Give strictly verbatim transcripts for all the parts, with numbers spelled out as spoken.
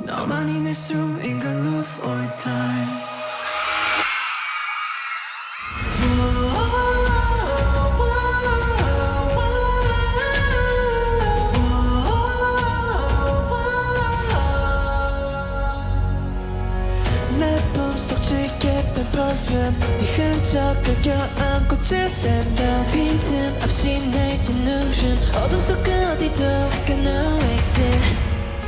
너만이 내 숨인 걸 love all time. Perfume 네 흔적을 껴안고 지샌다 빈틈없이 날 짓누른 어둠 속 그 어디도 I got no exit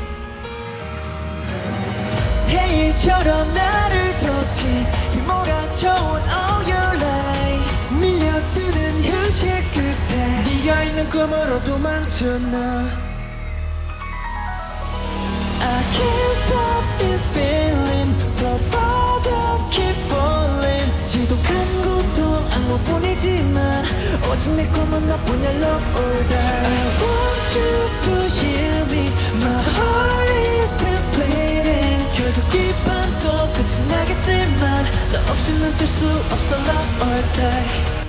해일처럼 나를 덮친 휘몰아쳐온 all your lies 밀려드는 현실 끝에 네가 있는 꿈으로 도망쳐 나 I can't stop this feeling 더 빠져 keep falling 지독한 고통 악몽뿐이지만 오직 내 꿈은 너뿐이야 love or die I want you to hear me my heart is still bleeding 결국 이 밤도 끝이 나겠지만 너 없이는 될 수 없어 love or die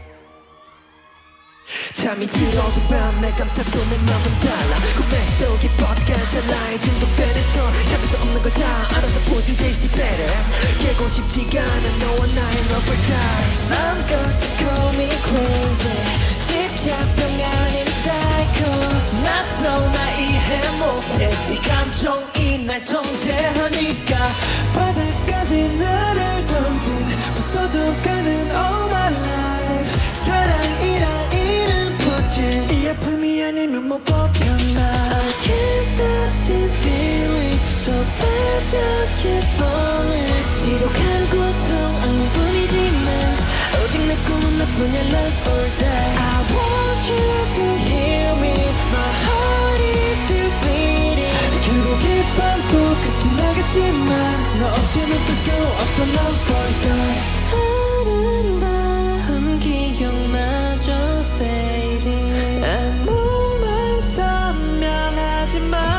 잠이 들어도 밤 날 감싸도 내 맘은 달라 꿈에서도 깊어지가 잘라 중독되는 너 잡을 수 없는 걸 다 알아도 보지 tasty better 깨고 싶지가 않아 너와 나의 love or die I'm going to call me crazy 집착병 아님 psycho 나도 나 이해 못해 이 감정이 날 통제하니까 바닥까지 나를 던진 부서져가는 all my life 사랑이란 이 아픔이 아니면 못 버텨나 I can't stop this feeling 더 빠져 keep falling 지독한 고통 악몽뿐이지만 오직 내 꿈은 너뿐이야 love or die I want you to hear me my heart is still beating 결국 이 밤도 끝이 나겠지만 너 없이는 될 수 없어 love or die 아름다운 기억마저 fading 악몽만 선명하지만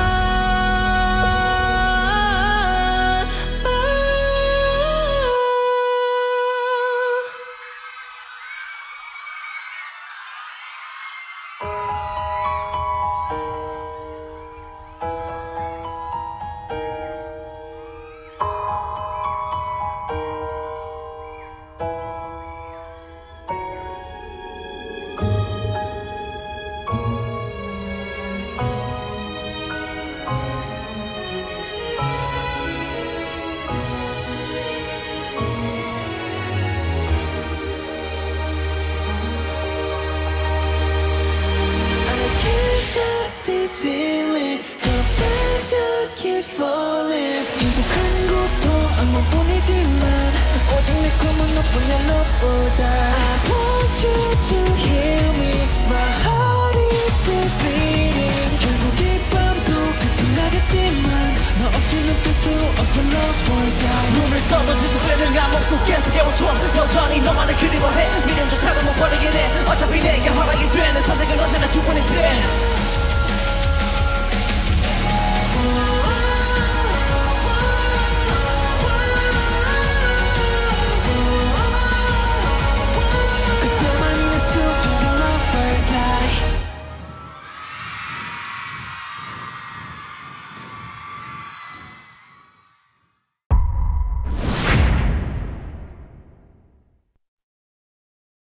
지독한 고통 악몽뿐이지만 오직 내 꿈은 너뿐이야 love or die I want you to hear me my heart is still beating 결국 이 밤도 끝이 나겠지만 너 없이는 될 수 없어 love or die 눈을 떠도 지속되는 감옥 속에서 깨워줘